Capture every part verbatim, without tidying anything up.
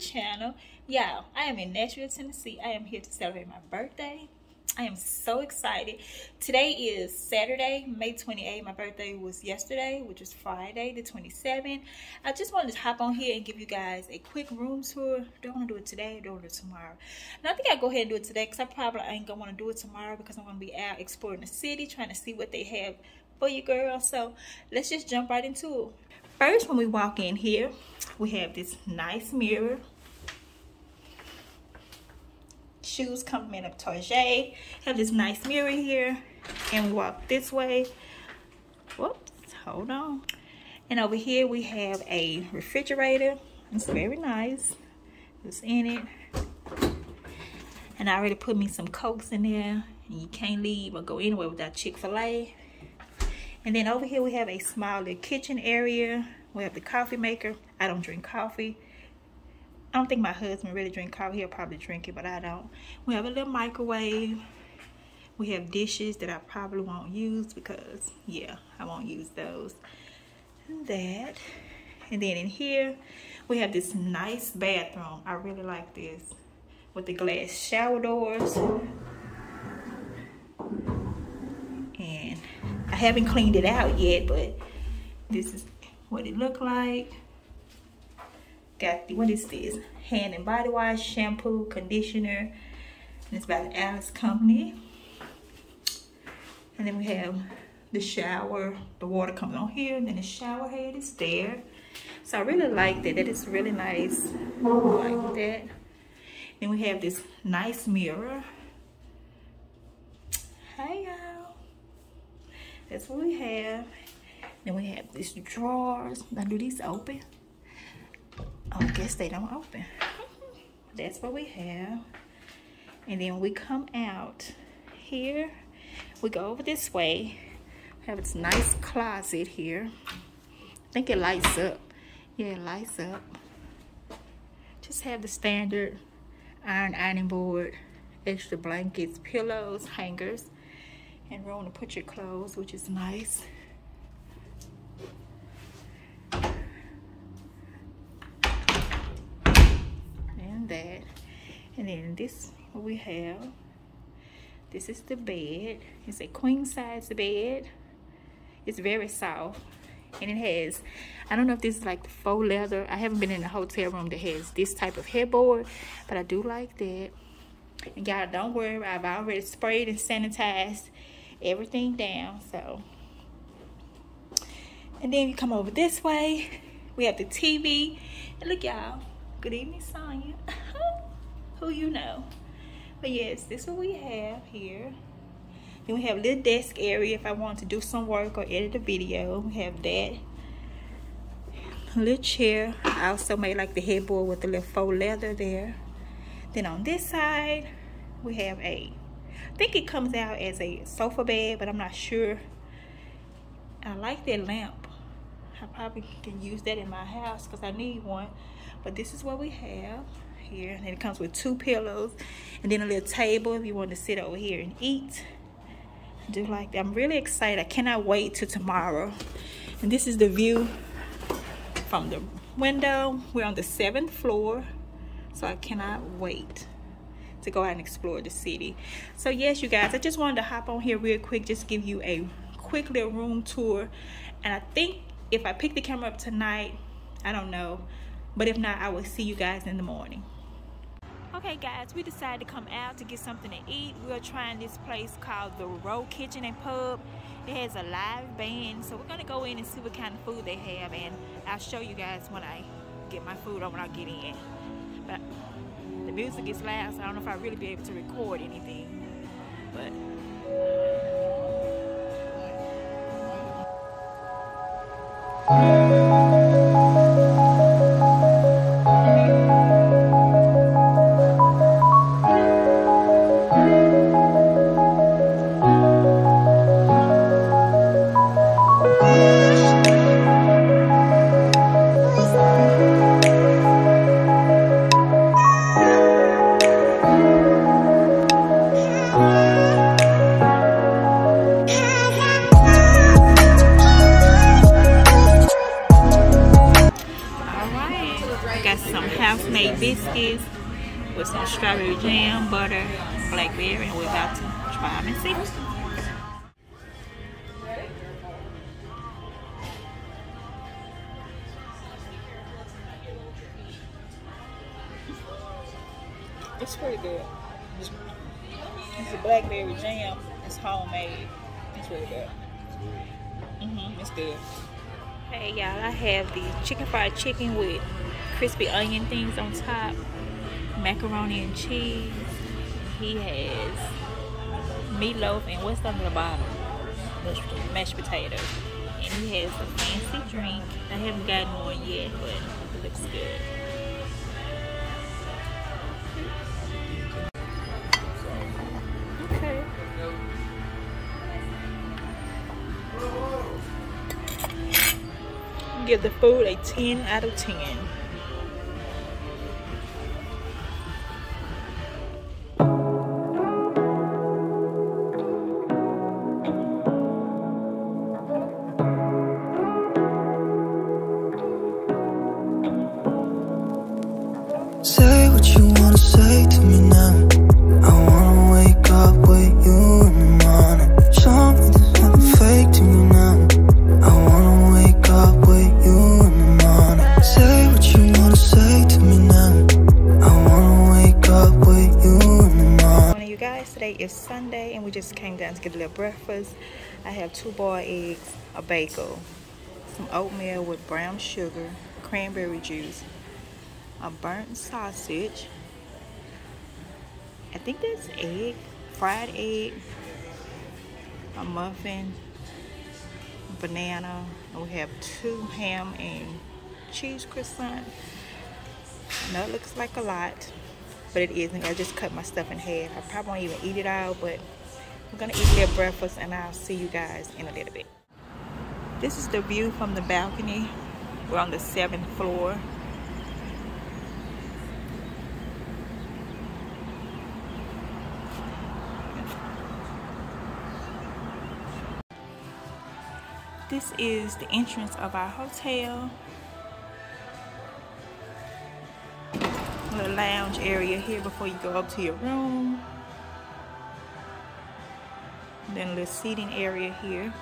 channel. Y'all, I am in Nashville, Tennessee. I am here to celebrate my birthday. I am so excited. Today is Saturday, May twenty-eighth. My birthday was yesterday, which is Friday the twenty-seventh. I just wanted to hop on here and give you guys a quick room tour. Don't want to do it today, don't want to do it tomorrow. And I think I'll go ahead and do it today because I probably ain't going to want to do it tomorrow because I'm going to be out exploring the city, trying to see what they have for you girls. So let's just jump right into it. First, when we walk in here, we have this nice mirror. Shoes compliment of Target. Have this nice mirror here, and we walk this way. Whoops, hold on. And over here we have a refrigerator. It's very nice. It's in it. And I already put me some Cokes in there. And you can't leave or go anywhere without Chick-fil-A. And then over here we have a small little kitchen area. We have the coffee maker. I don't drink coffee. I don't think my husband really drink coffee. He'll probably drink it, but I don't. We have a little microwave. We have dishes that I probably won't use because, yeah, I won't use those. And that. And then in here, we have this nice bathroom. I really like this. With the glass shower doors. And I haven't cleaned it out yet, but this is what it looked like. Got the, what is this? Hand and body wash, shampoo, conditioner. And it's by the Alice Company. And then we have the shower. The water comes on here, and then the shower head is there. So I really like that. That is really nice. I like that. Then we have this nice mirror. Hey y'all. That's what we have. Then we have these drawers. Now do these open? Oh, I guess they don't open. That's what we have. And then we come out here. We go over this way. We have this nice closet here. I think it lights up. Yeah, it lights up. Just have the standard iron ironing board, extra blankets, pillows, hangers, and room to put your clothes, which is nice. That. And then this what we have. This is the bed. It's a queen size bed. It's very soft, and it has, I don't know if this is like the faux leather. I haven't been in a hotel room that has this type of headboard, but I do like that. And y'all, don't worry, I've already sprayed and sanitized everything down. So, and then you come over this way, we have the T V. And look, y'all, good evening, Sonya. Who you know. But yes, this is what we have here. Then we have a little desk area if I want to do some work or edit a video. We have that. A little chair. I also made like the headboard with the little faux leather there. Then on this side, we have a, I think it comes out as a sofa bed, but I'm not sure. I like that lamp. I probably can use that in my house because I need one. But this is what we have here. And it comes with two pillows. And then a little table if you want to sit over here and eat. Do like that. I'm really excited. I cannot wait till tomorrow. And this is the view from the window. We're on the seventh floor. So I cannot wait to go out and explore the city. So yes, you guys, I just wanted to hop on here real quick. Just give you a quick little room tour. And I think if I pick the camera up tonight, I don't know, but if not, I will see you guys in the morning. Okay guys, we decided to come out to get something to eat. We're trying this place called the Row Kitchen and Pub. It has a live band, so we're gonna go in and see what kind of food they have, and I'll show you guys when I get my food or when I get in. But the music is loud, so I don't know if I'll really be able to record anything, but biscuits with some strawberry jam, butter, blackberry, and we're about to try them and see. It's pretty good. It's a blackberry jam. It's homemade. It's really good. Mm-hmm, it's good. Hey y'all, I have the chicken fried chicken with crispy onion things on top, macaroni and cheese. He has meatloaf and what's on the bottom? Mashed potatoes. And he has a fancy drink. I haven't gotten one yet, but it looks good. Okay. Give the food a ten out of ten. Say what you wanna say to me now. I wanna wake up with you in the morning. Show me there's nothing fake to me now. I wanna wake up with you in the morning. Say what you wanna say to me now. I wanna wake up with you in the morning. Morning, you guys. Today is Sunday and we just came down to get a little breakfast. I have two boiled eggs, a bagel, some oatmeal with brown sugar, cranberry juice, a burnt sausage, I think that's egg, fried egg, a muffin, banana, and we have two ham and cheese croissant. I know it looks like a lot, but it isn't. I just cut my stuff in half. I probably won't even eat it all, but we're gonna eat their breakfast and I'll see you guys in a little bit. This is the view from the balcony. We're on the seventh floor. This is the entrance of our hotel. A little lounge area here before you go up to your room. And then a little seating area here.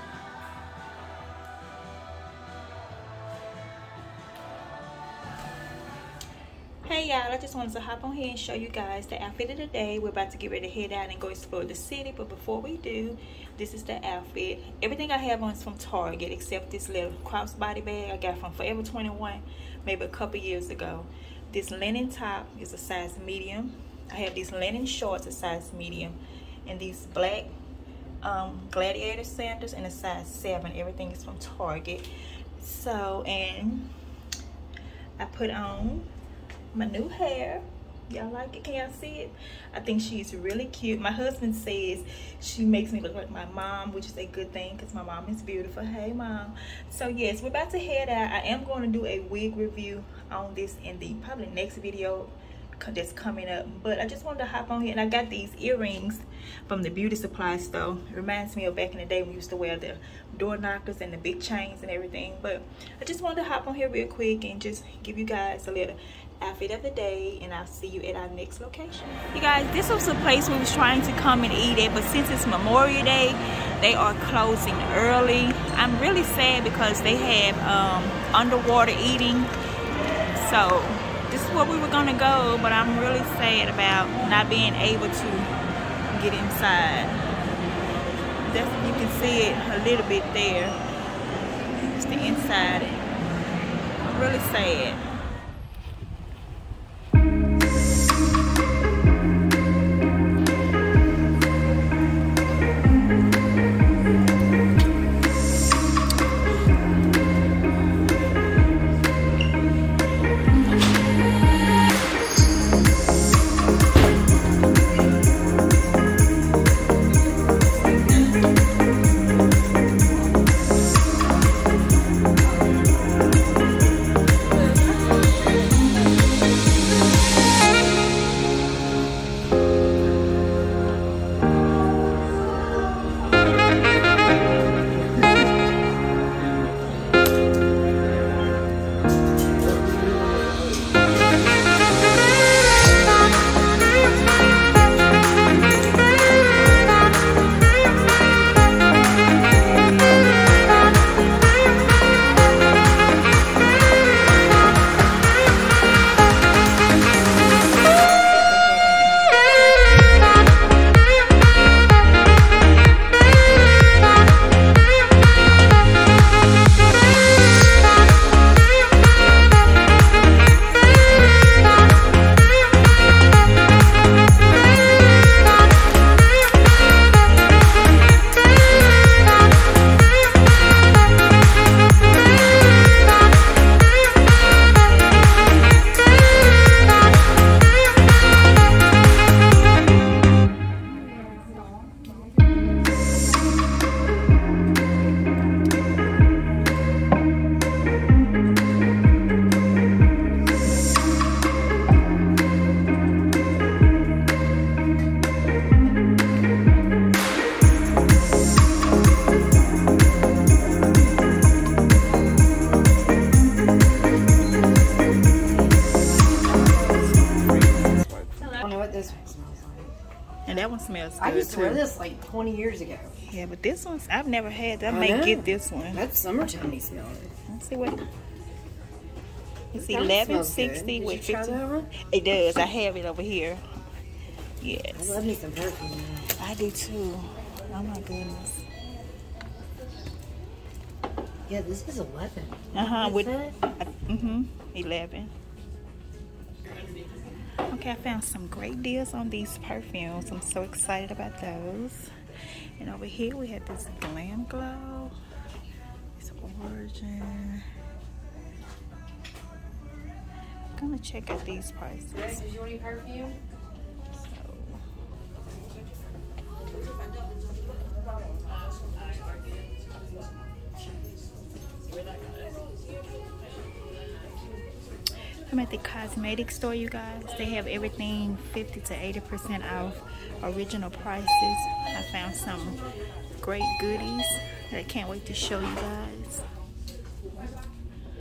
Hey y'all, I just wanted to hop on here and show you guys the outfit of the day. We're about to get ready to head out and go explore the city, but before we do, this is the outfit. Everything I have on is from Target except this little crossbody bag I got from Forever twenty-one maybe a couple years ago. This linen top is a size medium. I have these linen shorts a size medium, and these black um, gladiator sandals in a size seven. Everything is from Target. So, and I put on my new hair. Y'all like it? Can y'all see it? I think she's really cute. My husband says she makes me look like my mom, which is a good thing because my mom is beautiful. Hey mom. So yes, we're about to head out. I am going to do a wig review on this in the probably next video that's coming up, but I just wanted to hop on here, and I got these earrings from the beauty supply store. It reminds me of back in the day when we used to wear the door knockers and the big chains and everything. But I just wanted to hop on here real quick and just give you guys a little outfit of the day, and I'll see you at our next location. You guys, this was a place we was trying to come and eat at, but since it's Memorial Day, they are closing early. I'm really sad because they have um, underwater eating, so this is where we were gonna go, but I'm really sad about not being able to get inside. That's, you can see it a little bit there. It's the inside. I'm really sad. smells good I used to too. wear this like twenty years ago. Yeah, but this one's, I've never had that. I I may know. get this one. That's summertime smell. Let's see what. It's That eleven smells sixty good. with Did you try fifty. that one? It does. I have it over here. I Yes, love me some perfume. I do too. Oh my goodness. Yeah, this is eleven. Uh huh. What's With that? mm-hmm eleven. Okay, I found some great deals on these perfumes. I'm so excited about those. And over here we have this Glam Glow. It's Origin. I'm gonna check out these prices. Did you want any perfume? So, I'm at the cosmetic store, you guys. They have everything fifty to eighty percent off original prices. I found some great goodies that I can't wait to show you guys.